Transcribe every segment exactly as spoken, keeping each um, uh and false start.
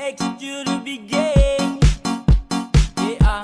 Execute to be gay. Yeah.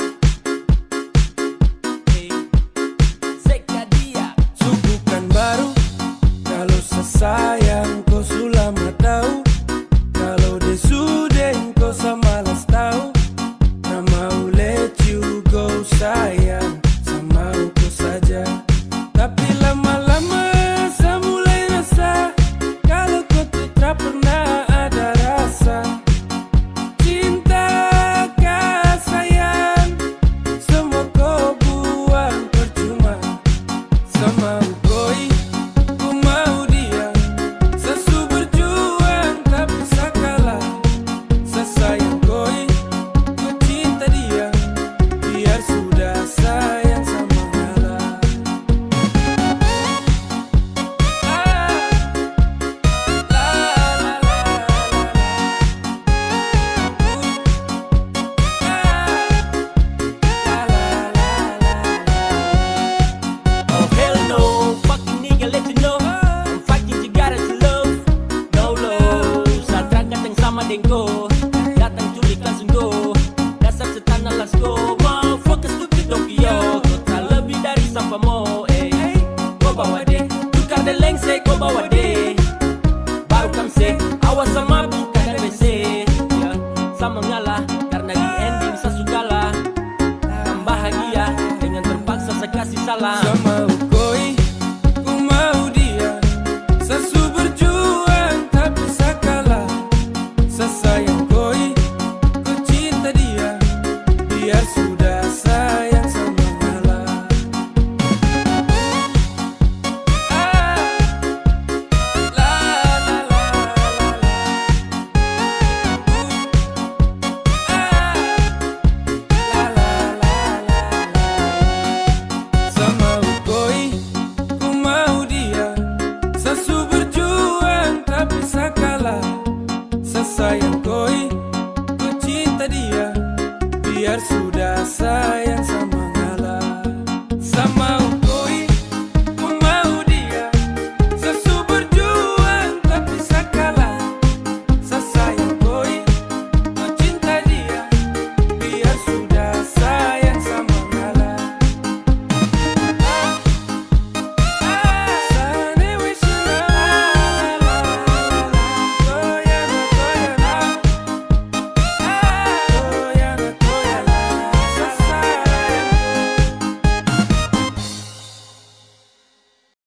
Hey. Zekadia. Sungguh kan baru kalau sesayang kau sudah tahu. Kalau dia sudah kau samalas tahu. Nah mau let you go sayang, sama aku saja. Tapi lama-lama saya mulai rasa kalau kau tuh tak pernah ada rasa. Cinta kah sayang, semua kau buang percuma. Sama koi, ku mau dia. Sesu berjuang tapi sakalah. Sesayang koi, ku cinta dia. Biar sudah sayang sama ngalah. Oh hell no, fucking nigga let you know I'm fighting together to love. No low, saat berangkat yang sama dengko. Datang culik langsung go. Dasar setan alas go. Mau fokus stupid dong yo. Kau tak lebih dari sampah mo. Eh, kau bawa deh. Tukar dan lengse kau bawa deh. Baru kamse, awas sama bukan dan B C. Ya, sama ngalah karena di ending saya sukalah. Kan bahagia dengan terpaksa saya kasih salah. Sama koi, ku mau dia. Sesu berjuang tapi sakalah. Sesayang koi, ku cinta dia. Biar sudah sayang sama ngalah. Ah, la la la la la. Ah, la la la la la. Sama koi, ku mau dia. Sesu berjuang tapi sakalah. Sesayang koi, ku cinta dia. Biar sudah sayang sama